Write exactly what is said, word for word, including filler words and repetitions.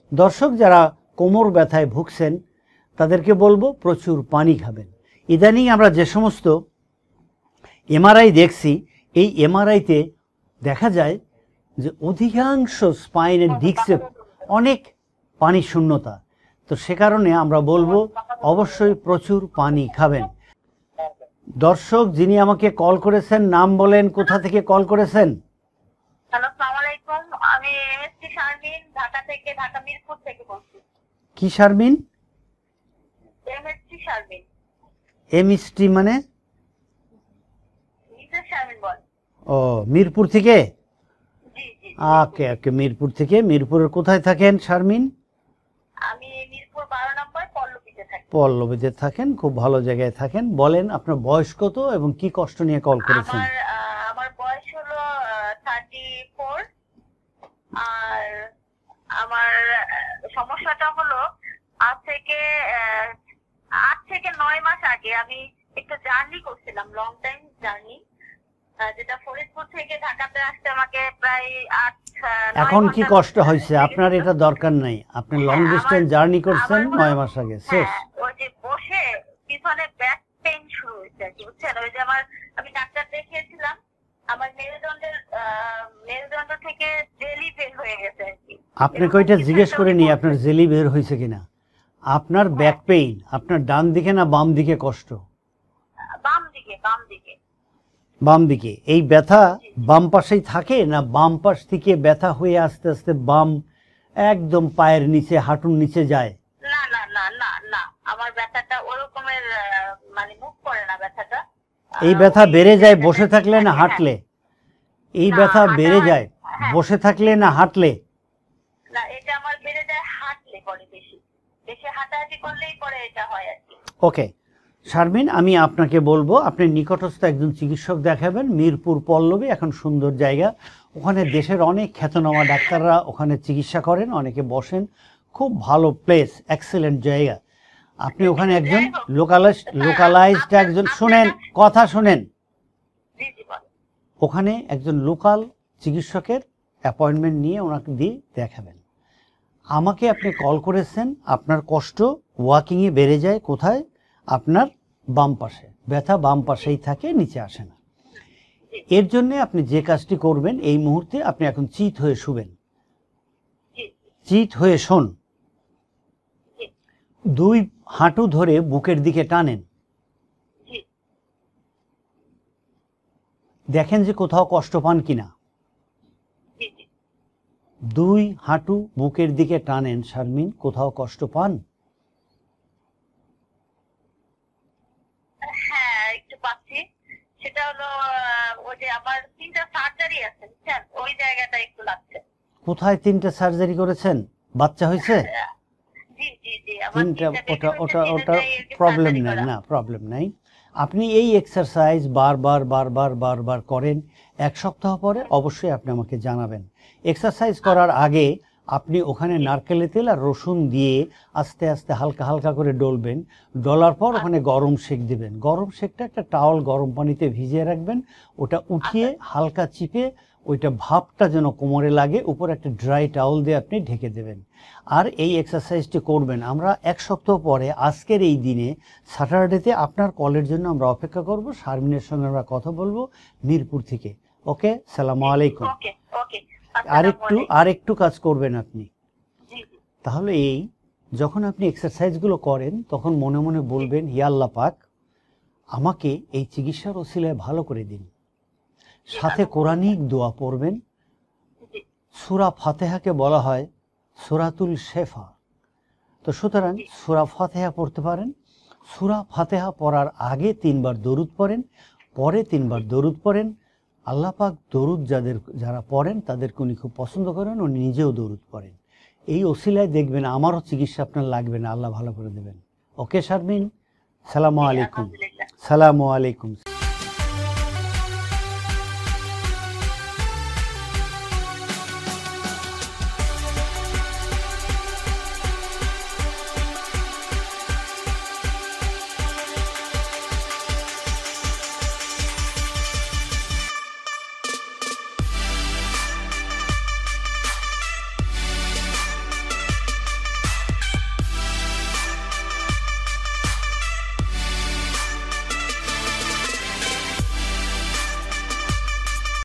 দর্শক যারা কোমর ব্যথায় ভুগছেন তাদেরকে বলবো প্রচুর পানি খাবেন। ইদানিং আমরা যে সমস্ত এমআরআই দেখছি, এই এমআরআইতে দেখা যায় যে অধিকাংশ স্পাইনের ডিস্কে অনেক পানি শূন্যতা। তো সে কারণে আমরা বলবো অবশ্যই প্রচুর পানি খাবেন। দর্শক যিনি আমাকে কল করেছেন নাম বলেন, কোথা থেকে কল করেছেন? হ্যালো, আসসালামু আলাইকুম। আমি এমএসটি শারমিন, ঢাকা থেকে, ঢাকা মিরপুর থেকে বলছি। কি শারমিন? এমএসটি শারমিন। এমএসটি মানে? মিসেস শারমিন বল। ও, মিরপুর থেকে? জি জি। ওকে ওকে, মিরপুর থেকে। মিরপুরের কোথায় থাকেন শারমিন? আমি মিরপুর বারো নম্বর পল্লবীতে থাকি। পল্লবীতে থাকেন, খুব ভালো জায়গায় থাকেন। বলেন আপনার বয়স কত এবং কি কষ্ট নিয়ে কল করেছেন? আমার আমার বয়স হলো থার্টি ফোর। আর আমার সমস্যাটা হলো আজ থেকে আট থেকে নয় মাস আগে আমি একটা জার্নি করছিলাম, লং টাইম জার্নি, যেটা ফরিদপুর থেকে ঢাকাতে আসতে আমাকে প্রায় আট। এখন কি কষ্ট হয়েছে আপনার? এটা দরকার নাই, আপনি লং ডিস্টেন্স জার্নি করছেন নয় মাস আগে, শেষ। ওই যে বসে পিছনে ব্যাক পেইন শুরু হয়েছে আর কি, বুঝছেন? ওই যে আমার, আমি ডাক্তার দেখিয়েছিলাম, আমার মেরুদণ্ডের মেরুদণ্ড থেকে জেলি বের হয়ে গেছে আর কি। আপনি কইটা জিজ্ঞেস করে নি আপনার জেলি বের হয়েছে কিনা? আপনার ব্যাক পেইন আপনার ডান দিকে না বাম দিকে কষ্ট? বাম দিকে। বাম দিকে। বাম দিকে। এই ব্যথা বাম পাশেই থাকে না বাম পাশ থেকে ব্যথা হয়ে আস্তে আস্তে বাম একদম পায়ের নিচে হাঁটুর নিচে যায়? না না না না না, আমার ব্যথাটা ওরকমের মানে মুভ করে না ব্যথাটা। এই ব্যথা বেড়ে যায় বসে থাকলে না হাঁটলে? এই ব্যথা বেড়ে যায় বসে থাকলে না হাঁটলে? না, এটা আমার বেড়ে যায় হাঁটলে পরে, বেশি বেশি হাঁটাহাঁটি করলেই পরে এটা হয় আর কি। ওকে শারমিন, আমি আপনাকে বলবো আপনি নিকটস্থ একজন চিকিৎসক দেখাবেন। মিরপুর পল্লবী এখন সুন্দর জায়গা, ওখানে দেশের অনেক খ্যাতনামা ডাক্তাররা ওখানে চিকিৎসা করেন, অনেকে বসেন, খুব ভালো প্লেস, এক্সেলেন্ট জায়গা। আপনি ওখানে একজন লোকালাইজড লোকালাইজড একজন শুনেন কথা শুনেন ওখানে একজন লোকাল চিকিৎসকের অ্যাপয়েন্টমেন্ট নিয়ে ওনাকে দিয়ে দেখাবেন। আমাকে আপনি কল করেছেন, আপনার কষ্ট ওয়াকিংয়ে বেড়ে যায় কোথায়? আপনার বাম পাশে। ব্যথা বাম পাশেই থাকে, নিচে আসে না। এর জন্য আপনি যে কাজটি করবেন, এই মুহূর্তে আপনি এখন চিত হয়ে শুবেন, চিত হয়ে শোন, দুই হাঁটু ধরে বুকের দিকে টানেন, দেখেন যে কোথাও কষ্ট পান কিনা। দুই হাঁটু বুকের দিকে টানেন শারমিন, কোথাও কষ্ট পান? হ্যাঁ, একটু পাচ্ছি। সেটা হলো ওই যে আমার তিনটা সার্জারি আছে, বুঝছেন, ওই জায়গাটা একটু লাগছে। কোথায় তিনটা সার্জারি করেছেন? বাচ্চা হয়েছে? জি জি জি, আমার তিনটা। তিনটা ওটা বেবি ওটা হয়েছে, ওটা প্রবলেম নাই, না প্রবলেম নাই। আপনি এই এক্সারসাইজ বারবার বারবার বারবার করেন, এক সপ্তাহ পরে অবশ্যই আপনি আমাকে জানাবেন। এক্সারসাইজ করার আগে আপনি ওখানে নারকেলের তেল আর রসুন দিয়ে আস্তে আস্তে হালকা হালকা করে ডলবেন। ডলার পর ওখানে গরম সেক দিবেন। গরম সেকটা একটা টাওয়াল গরম পানিতে ভিজিয়ে রাখবেন, ওটা উঠিয়ে হালকা চিপে ওইটা ভাপটা যেন কোমরে লাগে, উপর একটা ড্রাই টাওয়াল দিয়ে আপনি ঢেকে দেবেন। আর এই এক্সারসাইজটি করবেন। আমরা এক সপ্তাহ পরে আজকের এই দিনে স্যাটারডেতে আপনার কলের জন্য আমরা অপেক্ষা করব। শারমিনের সঙ্গে আমরা কথা বলবো মিরপুর থেকে। ওকে, সালামু আলাইকুম। ওকে ওকে, আরেকটু আরেকটু কাজ করবেন আপনি। তাহলে এই যখন আপনি এক্সারসাইজগুলো করেন তখন মনে মনে বলবেন, হে আল্লাহ পাক, আমাকে এই চিকিৎসার ওসিলায় ভালো করে দিন। সাথে কোরআনিক দোয়া পড়বেন। সূরা ফাতিহাকে বলা হয় সূরাতুল শেফা। তো সুতরাং সূরা ফাতিহা পড়তে পারেন। সূরা ফাতিহা পড়ার আগে তিনবার দরুদ পড়েন, পরে তিনবার দরুদ পড়েন। আল্লাহ পাক দরুদ যাদের যারা পড়েন তাদেরকে উনি খুব পছন্দ করেন, উনি নিজেও দরুদ পড়েন। এই ওসিলায় দেখবেন আমারও চিকিৎসা আপনার লাগবে না, আল্লাহ ভালো করে দেবেন। ওকে শারমিন, সালামু আলাইকুম। সালামু আলাইকুম।